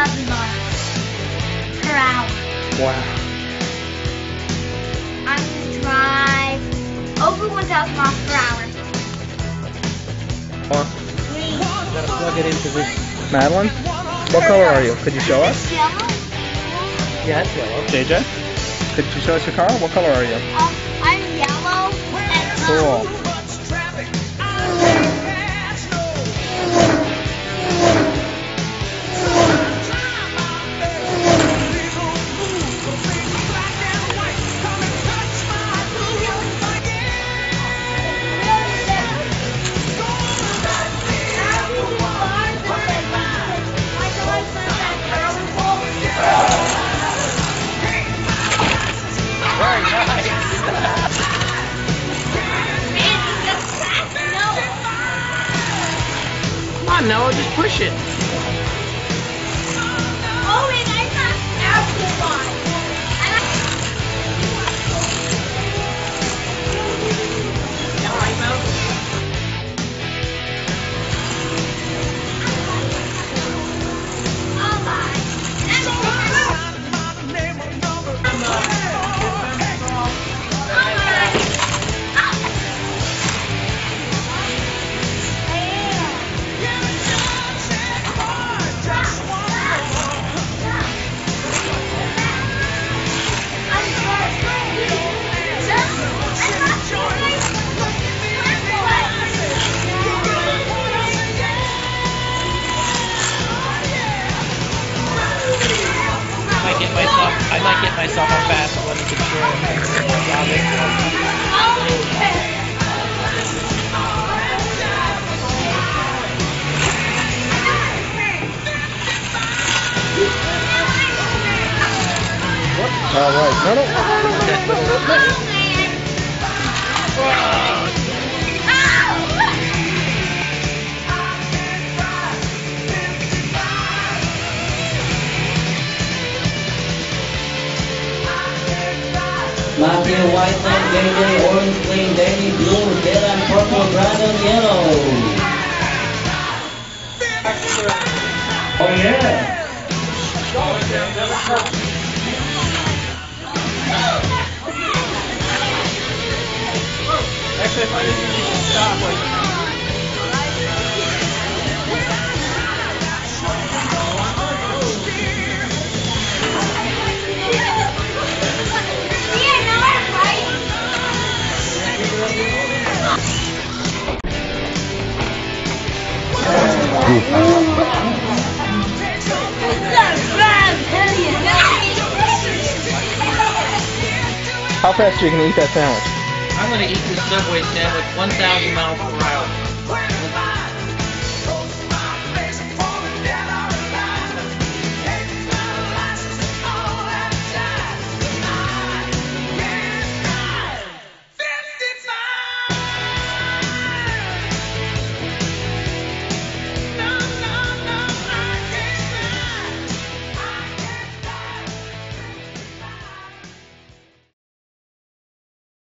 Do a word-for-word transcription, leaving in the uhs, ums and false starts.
thousand miles per hour. Wow. I'm going to drive over one thousand miles per hour. Awesome. Green. Gotta plug it into this. Madeline, what color are you? Could you show us? Yellow. Yeah, it's yellow. J J, could you show us your car? What color are you? Um, I'm yellow. And, Cool. Come on, Noah, just push it. Oh, and I got apple pie. I might get myself, I might get myself a fast one to control. All right. No, no. Matthew, white line, J J, orange, green, Danny, blue, red, and purple, Brandon, yellow. Oh yeah. Actually, if I didn't need to stop, like. How fast are you going to eat that sandwich? I'm going to eat this Subway sandwich one thousand miles per hour.